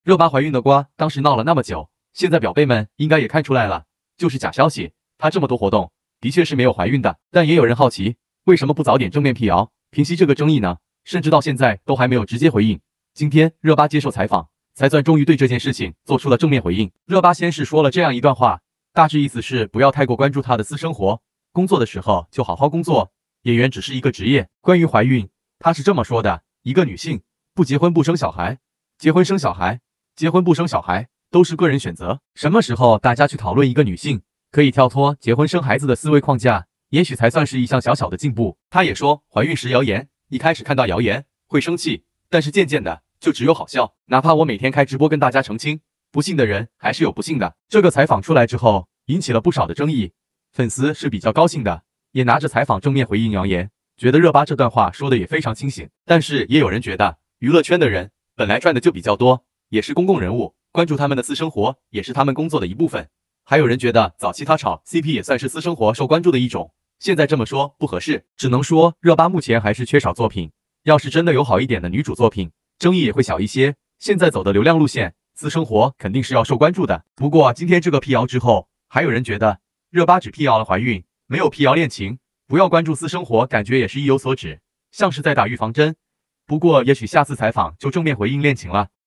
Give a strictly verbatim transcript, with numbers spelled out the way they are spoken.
热巴怀孕的瓜当时闹了那么久，现在表妹们应该也看出来了，就是假消息。她这么多活动，的确是没有怀孕的。但也有人好奇，为什么不早点正面辟谣，平息这个争议呢？甚至到现在都还没有直接回应。今天热巴接受采访，才算终于对这件事情做出了正面回应。热巴先是说了这样一段话，大致意思是不要太过关注她的私生活，工作的时候就好好工作，演员只是一个职业。关于怀孕，她是这么说的：一个女性不结婚不生小孩，结婚生小孩，结婚不生小孩，都是个人选择。什么时候大家去讨论一个女性可以跳脱结婚生孩子的思维框架，也许才算是一项小小的进步。她也说，怀孕时谣言，一开始看到谣言会生气，但是渐渐的就只有好笑。哪怕我每天开直播跟大家澄清，不信的人还是有不信的。这个采访出来之后，引起了不少的争议，粉丝是比较高兴的，也拿着采访正面回应谣言，觉得热巴这段话说的也非常清醒。但是也有人觉得，娱乐圈的人本来赚的就比较多，也是公共人物，关注他们的私生活也是他们工作的一部分。还有人觉得早期他炒 C P 也算是私生活受关注的一种，现在这么说不合适。只能说热巴目前还是缺少作品，要是真的有好一点的女主作品，争议也会小一些。现在走的流量路线，私生活肯定是要受关注的。不过今天这个辟谣之后，还有人觉得热巴只辟谣了怀孕，没有辟谣恋情，不要关注私生活，感觉也是意有所指，像是在打预防针。不过也许下次采访就正面回应恋情了。